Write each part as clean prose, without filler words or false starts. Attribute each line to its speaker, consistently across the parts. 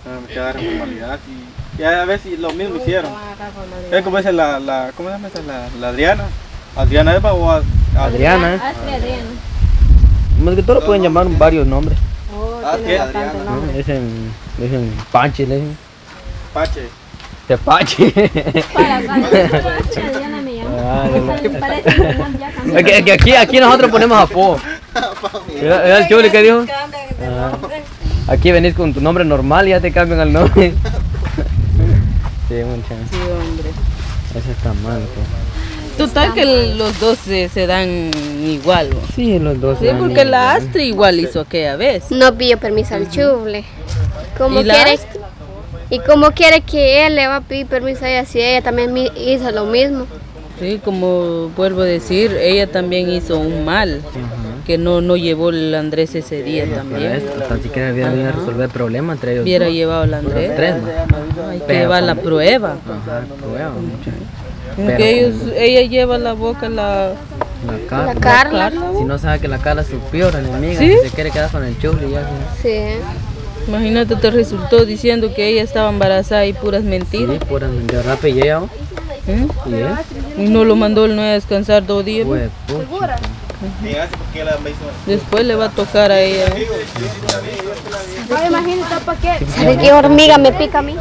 Speaker 1: Me quedaron formalidad y a veces lo mismo hicieron. Es como dice ¿cómo se llama esa? La Adriana. Adriana Eva o
Speaker 2: Adriana.
Speaker 3: Adriana.
Speaker 2: Más que todo lo pueden llamar varios nombres.
Speaker 3: Tiene bastante nombre.
Speaker 2: Dicen Panchi, le dicen.
Speaker 1: Pache.
Speaker 2: De Pachi.
Speaker 3: Para Adriana me llama. Parece
Speaker 2: Que aquí nosotros ponemos apodo. ¿Era el chule que dijo? Aquí venís con tu nombre normal y ya te cambian el nombre. Sí, mucha.
Speaker 4: Sí, hombre.
Speaker 2: Eso está mal, pues.
Speaker 4: Total que los dos se dan igual, ¿no?
Speaker 2: Sí, los dos.
Speaker 4: Sí, porque la Astrid igual hizo aquella vez.
Speaker 3: no pidió permiso al chufle. Como
Speaker 4: ¿Y la
Speaker 3: quiere,
Speaker 4: Astrid?
Speaker 3: y como quiere que él le va a pedir permiso a ella si ella también hizo lo mismo.
Speaker 4: Sí, como vuelvo a decir, ella también hizo un mal. Que no llevó el Andrés ese día también.
Speaker 2: Tan siquiera hubiera venido a resolver el problema entre ellos.
Speaker 4: Hubiera llevado el Andrés.
Speaker 2: Tres, ¿no?
Speaker 4: Hay que llevar la prueba.
Speaker 2: Ajá, prueba, muchacho.
Speaker 4: Porque ella lleva la boca
Speaker 2: La Carla.
Speaker 3: La Carla.
Speaker 2: Si no sabe que la Carla es su peor enemiga,
Speaker 4: ¿Sí?
Speaker 2: si se quiere quedar con el chufle ya.
Speaker 3: Sí.
Speaker 4: Imagínate, te resultó diciendo que ella estaba embarazada y puras mentiras.
Speaker 2: Sí, pura mentira. Rápido llega.
Speaker 4: ¿Eh?
Speaker 2: ¿Y él?
Speaker 4: Y no lo mandó el no a descansar 2 días.
Speaker 2: Pues, pucha.
Speaker 4: Después le va a tocar a ella.
Speaker 3: ¿Sabe qué hormiga me pica a mí?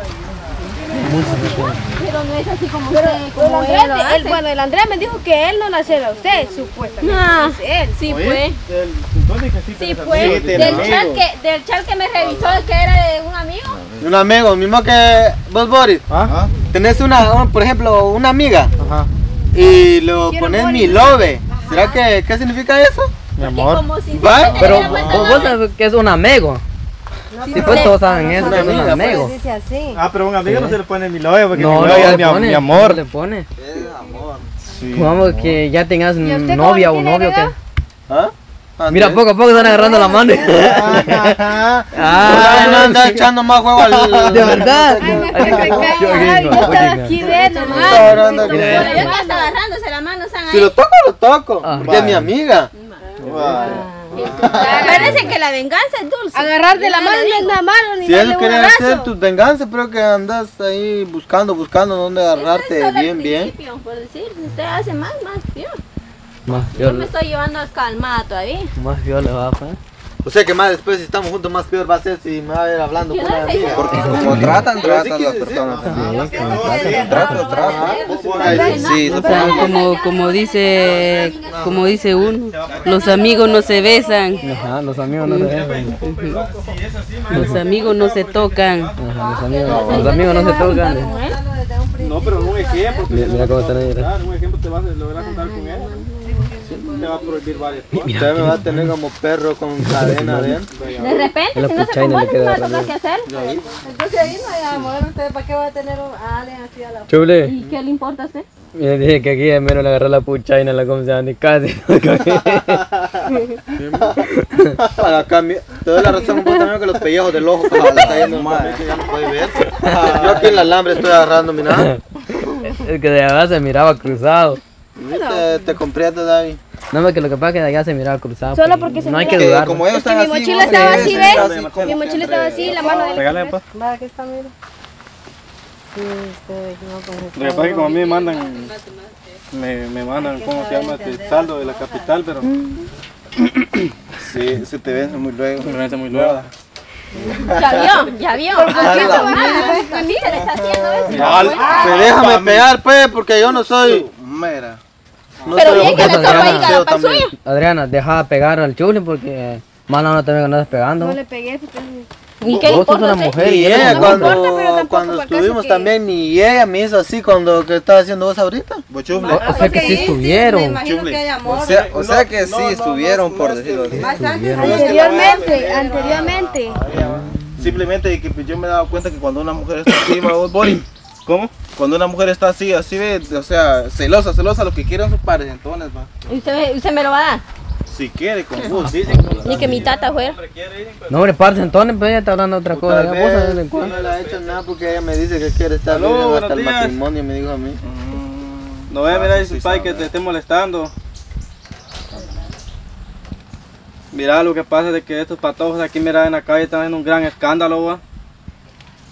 Speaker 3: Pero no es así como usted, como él lo hace.
Speaker 5: Bueno, el Andrés me dijo que él no la hacía a usted, supuestamente.
Speaker 3: No,
Speaker 5: Es él.
Speaker 3: sí fue.
Speaker 1: Sí
Speaker 3: Fue del chat que me revisó que era de un amigo.
Speaker 6: Un amigo, mismo que vos, Boris.
Speaker 1: ¿Ah?
Speaker 6: Tenés por ejemplo, una amiga
Speaker 1: Ajá.
Speaker 6: y lo pones mi love. ¿Será que qué significa eso?
Speaker 1: Mi amor.
Speaker 3: Como si
Speaker 6: ¿Va?
Speaker 2: Pero vos sabes que es un amigo. Si pues todos saben eso, que es un amigo.
Speaker 5: Dice así.
Speaker 1: Ah, pero a un amigo no se le pone mi novia porque
Speaker 2: No,
Speaker 1: mi
Speaker 2: no
Speaker 1: novia es
Speaker 2: le pone.
Speaker 1: mi amor.
Speaker 2: No le pone.
Speaker 6: Es amor.
Speaker 1: Sí.
Speaker 2: Vamos que ya tengas
Speaker 5: usted
Speaker 2: novia o
Speaker 5: cómo tiene
Speaker 2: novio que.
Speaker 5: edad?
Speaker 6: ¿Ah?
Speaker 2: Mira, poco a poco están agarrando la mano.
Speaker 6: Ah, no anda echando más juego al.
Speaker 2: De verdad.
Speaker 5: Ay, me cae. Yo estaba aquí viendo,
Speaker 6: Ahora anda
Speaker 3: Pero
Speaker 6: con-
Speaker 3: yo que está agarrándose la mano, están
Speaker 6: Si
Speaker 3: ahí.
Speaker 6: lo toco, lo toco.
Speaker 2: Ah.
Speaker 6: Porque es mi amiga.
Speaker 3: Acuérdense que la venganza es dulce.
Speaker 5: Agarrar de la mano no es nada malo, ni
Speaker 6: Si
Speaker 5: darle
Speaker 6: eso
Speaker 5: un
Speaker 6: quieres
Speaker 5: abrazo.
Speaker 6: hacer tus venganzas, pero que andas ahí buscando dónde agarrarte
Speaker 3: Eso es
Speaker 6: bien,
Speaker 3: al
Speaker 6: bien.
Speaker 3: principio, por decir, si usted hace más peor.
Speaker 2: Más
Speaker 3: Yo me
Speaker 2: viola.
Speaker 3: estoy llevando calmada todavía.
Speaker 2: Más viola va, pa.
Speaker 6: O sea que más después, si estamos juntos, más peor va a ser si me va a ir hablando con una amiga.
Speaker 7: Porque como tratan
Speaker 6: Pero sí
Speaker 7: las
Speaker 6: quise
Speaker 7: personas.
Speaker 6: decir.
Speaker 7: Tratan. Sí,
Speaker 4: O sea, como dice uno, los amigos no se besan,
Speaker 2: Ajá, los amigos no se ven.
Speaker 4: los amigos no se tocan.
Speaker 2: Ajá, los amigos no se tocan.
Speaker 1: No, pero un ejemplo.
Speaker 2: Mira cómo están ahí.
Speaker 1: Un ejemplo te vas a lograr contar con él. Te va a prohibir varias cosas.
Speaker 6: Usted me va a tener como perro con cadena adentro.
Speaker 3: De repente,
Speaker 2: La
Speaker 3: si no se
Speaker 2: puchaina le
Speaker 3: compone,
Speaker 2: queda
Speaker 3: no va a tocar qué hacer.
Speaker 5: Entonces ahí no hay amor, ¿usted para qué va a tener a alguien así a la...
Speaker 2: Chule.
Speaker 3: ¿Y qué le importa a usted?
Speaker 2: Mira, dije que aquí al menos le agarré la puchaina, la como se llama, ni casi.
Speaker 6: Para acá, te doy la razón un poco también que los pellejos del ojo que le está yendo mal, que ya no puede ver. Yo aquí en el alambre estoy agarrando, mira.
Speaker 2: Es que de allá se miraba cruzado.
Speaker 6: Te comprendo, David.
Speaker 2: No, porque lo que pasa es que de allá se miraba cruzado.
Speaker 5: Solo
Speaker 2: pues,
Speaker 5: porque se
Speaker 2: no hay
Speaker 5: mira
Speaker 2: que
Speaker 7: Que
Speaker 2: dudar.
Speaker 7: como ellos están
Speaker 5: mi
Speaker 7: así.
Speaker 5: mochila
Speaker 7: vos
Speaker 5: estaba
Speaker 7: tenés
Speaker 5: así,
Speaker 7: que
Speaker 5: ¿ves?
Speaker 7: estar así como
Speaker 5: Mi mochila estaba así, la mano del...
Speaker 1: Regálame, pa.
Speaker 5: Va, aquí está, mira. Sí, no, con
Speaker 1: Lo que pasa es que como a mí me mandan, me mandan, ¿cómo se llama? El saldo de la capital, pero
Speaker 7: Sí, se te ven muy luego.
Speaker 1: me vence muy luego.
Speaker 3: Ya vio. Así se le está haciendo eso.
Speaker 6: Pues déjame pegar, pues, porque yo no soy.
Speaker 7: Mera.
Speaker 6: No
Speaker 3: Pero
Speaker 6: soy
Speaker 3: bien que le
Speaker 6: objeto de
Speaker 3: toca ahí
Speaker 6: deseo
Speaker 3: cada
Speaker 6: también.
Speaker 3: suyo.
Speaker 2: Adriana, deja de pegar al chule porque mala no te venga andas pegando.
Speaker 5: No le pegué porque...
Speaker 3: ¿Y qué le
Speaker 2: Vos sos
Speaker 3: importa a
Speaker 2: una
Speaker 3: usted?
Speaker 2: mujer y
Speaker 6: Ni
Speaker 2: él es
Speaker 6: ella
Speaker 2: un
Speaker 5: No me
Speaker 2: hombre.
Speaker 5: importa, pero tampoco
Speaker 6: cuando
Speaker 5: para el caso
Speaker 6: estuvimos
Speaker 5: que-
Speaker 6: también, ni ella me hizo así cuando que estás haciendo vos ahorita.
Speaker 1: Bochufle.
Speaker 2: O sea que sí estuvieron.
Speaker 5: imagino que hay amor.
Speaker 7: O sea que sí estuvieron, por decirlo así.
Speaker 5: Anteriormente.
Speaker 1: Simplemente que yo me he dado cuenta que cuando una mujer está así, vos, Boris, ¿cómo? Cuando una mujer está así, ve, o sea, celosa, lo que quieren sus padres, entonces, va.
Speaker 3: ¿Y usted me lo va a dar?
Speaker 1: Si quiere, con vos, dicen.
Speaker 3: Ni que mi tata fuera.
Speaker 2: No, hombre, parce, entonces, pues ella está hablando de otra cosa.
Speaker 6: Tal
Speaker 2: Ya vos de vez en
Speaker 6: vez
Speaker 2: cuando.
Speaker 6: no le ha hecho nada porque ella me dice que quiere estar
Speaker 1: Aló,
Speaker 6: viviendo hasta el
Speaker 1: buenos días.
Speaker 6: matrimonio, me dijo a mí.
Speaker 1: No voy a mirar a sus padres que te estén molestando. Mira, lo que pasa es de que estos patojos aquí, mira, en la calle están haciendo un gran escándalo, va.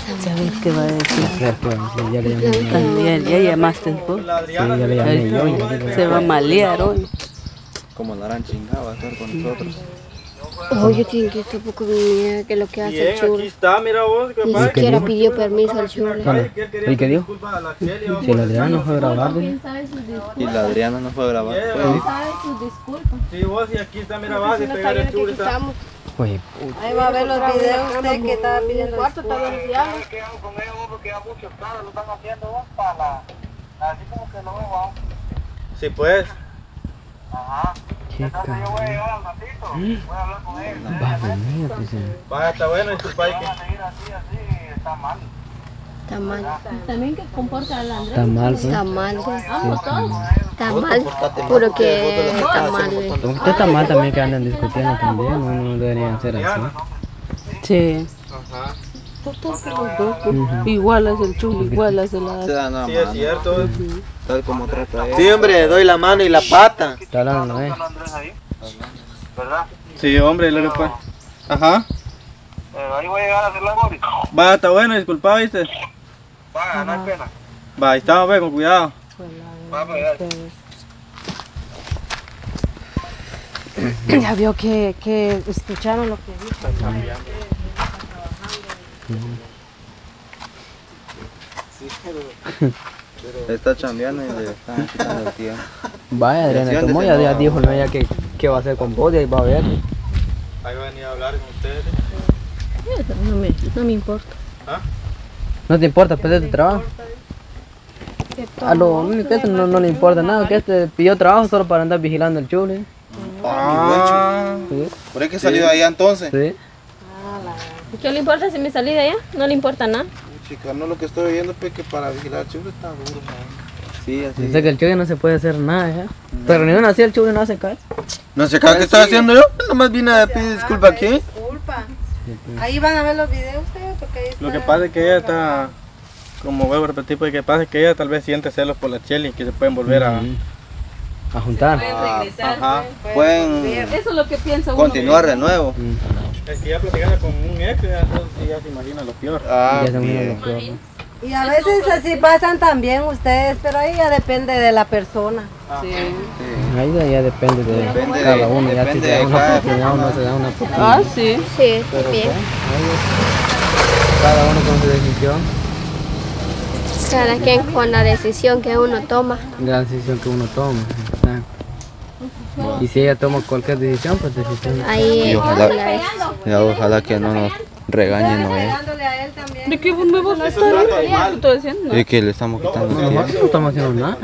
Speaker 4: ¿Sabes qué va a decir?
Speaker 2: Ya le llamé.
Speaker 4: También, ya llamaste vos.
Speaker 2: Sí, ya le llamé yo.
Speaker 4: Se va a malear hoy.
Speaker 7: Como la harán chingada, va a estar con nosotros.
Speaker 3: Oye, tiene que estar poco miedo que lo que hace el
Speaker 6: Bien,
Speaker 3: chulo.
Speaker 6: aquí está, mira vos.
Speaker 3: Ni siquiera pidió permiso al chulo.
Speaker 2: ¿Y qué dijo? Si la Adriana no fue a grabar, dijo.
Speaker 7: Y la Adriana no fue a grabar.
Speaker 3: sabe sus disculpas.
Speaker 6: Sí, vos, y aquí está, mira, vas a pegar el chulo.
Speaker 2: Oye,
Speaker 5: Ahí va a ver los videos usted que estaba pidiendo
Speaker 3: cuarto está verificado.
Speaker 6: Sí, pues.
Speaker 2: qué cabrón. Va a venir, dice.
Speaker 6: Va, está bueno, disculpa ahí que...
Speaker 3: Está mal. También que comporta al Andrés.
Speaker 2: Está mal, pues.
Speaker 3: Está mal, güey.
Speaker 2: Sí, está mal.
Speaker 3: Está mal. Puro que está mal, güey.
Speaker 2: Usted está mal también que andan discutiendo también, no deberían ser así.
Speaker 4: Sí. Igual hace el chulo, igual hace la...
Speaker 7: Se da nada
Speaker 6: Sí,
Speaker 7: más.
Speaker 6: es cierto.
Speaker 7: Tal como trata a él.
Speaker 6: Sí, hombre, doy la mano y la pata.
Speaker 2: Está hablando,
Speaker 6: Sí, hombre, lo que fue. Ajá.
Speaker 8: Ahí voy a llegar a hacer la boli.
Speaker 6: Va, está bueno, disculpa, ¿viste?
Speaker 8: Va, no hay pena.
Speaker 6: Va, ahí estamos, ve, con cuidado.
Speaker 8: Va, pues, ya.
Speaker 5: Ya vio que escucharon lo que dijo.
Speaker 7: Está chambeando y le están quitando el tiempo.
Speaker 2: Vaya, Adriana, como ya dijo ¿no? Ya qué va a hacer con vos, y ahí va a ver.
Speaker 6: Ahí va a venir a hablar con ustedes.
Speaker 3: No me importa.
Speaker 2: ¿No te importa perder tu trabajo? A lo único que eso no le importa nada, que este pidió trabajo solo para andar vigilando el chulo. Sí.
Speaker 1: Por ahí que salió de allá entonces.
Speaker 2: Sí.
Speaker 3: ¿Qué le importa si me salí de allá? No le importa nada.
Speaker 1: Chica, no, lo que estoy viendo es que para vigilar el chulo está duro, man.
Speaker 7: Sí, así.
Speaker 2: Dice que el chulo no se puede hacer nada, ¿ya? Pero ni uno así el chulo no hace caso.
Speaker 6: No sé qué estoy haciendo yo. Nomás vine a pedir disculpa aquí.
Speaker 5: Disculpa. Ahí van a ver los videos ustedes porque ahí está.
Speaker 6: Lo que pasa es que ella está, como vuelvo a repetir, porque pasa es que ella tal vez siente celos por la Cheli, que se pueden volver a...
Speaker 2: A juntar.
Speaker 6: Ajá.
Speaker 7: Pueden
Speaker 4: Eso es lo que piensa uno.
Speaker 7: continuar de nuevo.
Speaker 6: Es que ya platicando con un ex, ya, entonces ya se imagina lo peor.
Speaker 1: Ah,
Speaker 2: Ya se me
Speaker 1: bien.
Speaker 2: lo peor.
Speaker 5: Y a veces así pasan también ustedes, pero ahí ya depende de la persona.
Speaker 2: Ahí ya depende de
Speaker 7: Depende
Speaker 2: cada
Speaker 7: de-
Speaker 2: uno, ya si
Speaker 7: depende
Speaker 2: se da
Speaker 7: de
Speaker 2: una
Speaker 7: cada-
Speaker 2: oportunidad o no se da una oportunidad.
Speaker 4: Ah, sí.
Speaker 3: Sí, bien.
Speaker 2: Cada uno con su decisión,
Speaker 3: Cada quien con la decisión que uno toma.
Speaker 2: la decisión que uno toma. Exacto. Y si ella toma cualquier decisión, pues decisión.
Speaker 3: Ahí
Speaker 7: Y ojalá,
Speaker 3: la es.
Speaker 7: ya, ojalá que no nos regañen o
Speaker 5: Dándole a él también.
Speaker 4: ¿De qué me vas a estar? ¿Qué estoy diciendo?
Speaker 7: es que le estamos quitando el
Speaker 2: Nosotros
Speaker 7: tiempo.
Speaker 2: no estamos haciendo nada.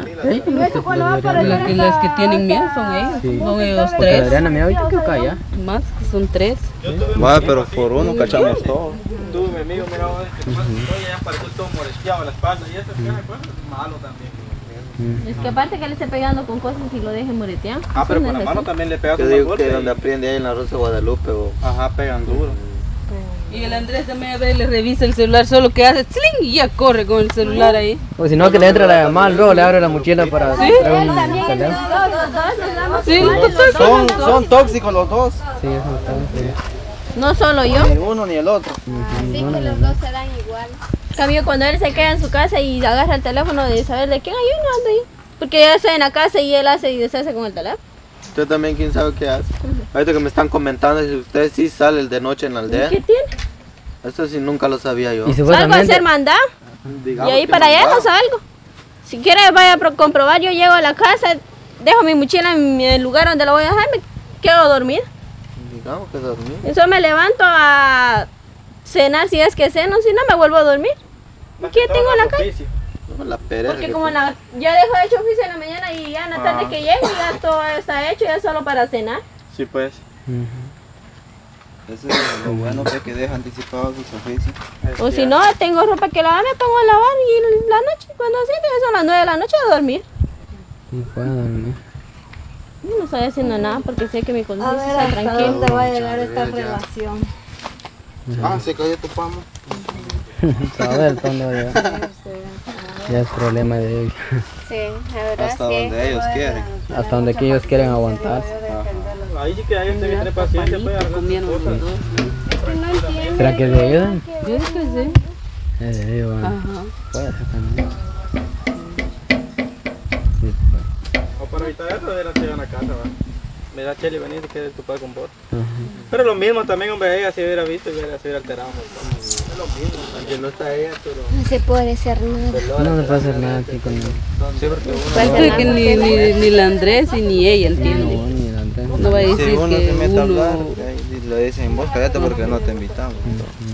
Speaker 4: Las que tienen miedo son ellos. Son ellos
Speaker 2: Porque
Speaker 4: tres.
Speaker 2: Adriana me ahorita que calla.
Speaker 4: Más que son tres.
Speaker 7: Va, pero por uno cachamos todo.
Speaker 6: Tú, mi amigo, mira, oye, ya pareció todo moreteado en la espalda y eso es malo también.
Speaker 3: Es que aparte que le esté pegando con cosas y lo deje moretear.
Speaker 6: Ah, pero con la mano también le pega Yo con digo el golpe. que y- donde
Speaker 7: aprende ahí en la Rosa de Guadalupe.
Speaker 6: Ajá, pegan duro.
Speaker 4: Y el Andrés también a ver, le revisa el celular, solo que hace ¡tling! Y ya corre con el celular ahí.
Speaker 2: O si no, que le entre la llamada, luego le abre la mochila para traer un teléfono.
Speaker 4: Sí,
Speaker 1: Son tóxicos los dos.
Speaker 2: Sí, eso está bien.
Speaker 3: No solo yo.
Speaker 1: Ni uno ni el otro.
Speaker 3: Así que los dos se dan igual. En cambio, cuando él se queda en su casa y agarra el teléfono de saber de quién hay uno ando ahí. Porque ya estoy en la casa y él hace y deshace con el teléfono.
Speaker 6: Usted también, quién sabe qué hace. Ahorita que me están comentando si usted sí sale de noche en la aldea.
Speaker 3: ¿Qué tiene?
Speaker 6: Eso sí nunca lo sabía yo.
Speaker 2: Y
Speaker 3: Salgo a
Speaker 2: supuestamente,
Speaker 3: hacer mandado y
Speaker 6: Digamos
Speaker 3: ahí
Speaker 6: que
Speaker 3: para allá
Speaker 6: mandado.
Speaker 3: no salgo. Si quiere vaya a comprobar, yo llego a la casa, dejo mi mochila en el lugar donde la voy a dejar, me quedo dormida.
Speaker 6: Digamos que dormí.
Speaker 3: Eso me levanto a cenar si es que ceno, si no me vuelvo a dormir. ¿Qué tengo en la casa?
Speaker 6: No, la pereza.
Speaker 3: Porque
Speaker 6: que
Speaker 3: como
Speaker 6: tiene.
Speaker 3: ya dejo hecho oficio en la mañana y ya en la tarde que llego ya todo está hecho, ya solo para cenar.
Speaker 6: Sí, pues.
Speaker 7: Eso es lo bueno que deja anticipado sus oficios.
Speaker 3: O si no, tengo ropa que lavar, me pongo a lavar y en la noche, cuando siento que son las 9 de la noche, a dormir.
Speaker 2: sí, puede dormir.
Speaker 3: Yo no estoy haciendo nada porque sé que mi
Speaker 5: A
Speaker 3: conciencia
Speaker 5: ver
Speaker 3: está
Speaker 5: hasta
Speaker 3: tranquila.
Speaker 5: dónde va a llegar esta relación.
Speaker 1: Ah, se cayó tu pama.
Speaker 2: A ver, ¿dónde va a llegar? Ya es problema de ellos.
Speaker 3: Sí, la verdad
Speaker 7: Hasta donde ellos quieren.
Speaker 2: Hasta donde que ellos quieren aguantarse.
Speaker 6: Ahí sí que hay gente que tiene paciencia, pues, arreglar sus cosas.
Speaker 3: no entiendo.
Speaker 2: ¿Será que le ayudan?
Speaker 4: Yo creo que sí.
Speaker 2: Bueno.
Speaker 3: Ajá.
Speaker 2: Puede ser también. Sí,
Speaker 6: O para evitar eso, era se iban a casa, va. Mira, Cheli, vení, te quieres topar con vos.
Speaker 2: ajá.
Speaker 6: Pero lo mismo también, hombre, ella si hubiera visto y se hubiera alterado. Es lo mismo, aunque no está ella, pero...
Speaker 3: No se puede hacer nada.
Speaker 2: No se puede hacer nada aquí con él.
Speaker 6: Sí, porque uno...
Speaker 3: Puede
Speaker 4: Yo
Speaker 3: ser
Speaker 4: creo que
Speaker 3: nada.
Speaker 4: ni la Andrés y ni ella entiende.
Speaker 2: No, ni la Andrea.
Speaker 4: No va a
Speaker 7: Si
Speaker 4: decir
Speaker 7: uno se
Speaker 4: que
Speaker 7: mete a hablar,
Speaker 4: uno...
Speaker 7: ahí le dicen, vos cállate porque no te invitamos.